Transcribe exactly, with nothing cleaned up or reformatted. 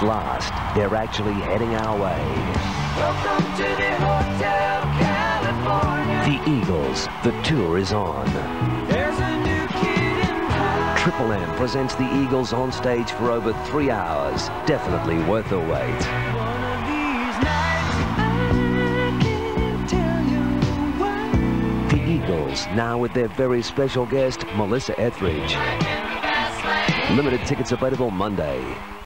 last, they're actually heading our way. Welcome to the Hotel California. The Eagles, the tour is on. There's a new kid in town. Triple M presents the Eagles on stage for over three hours. Definitely worth the wait. One of these nights, I can't tell you why. The Eagles, now with their very special guest, Melissa Etheridge. Limited tickets available Monday.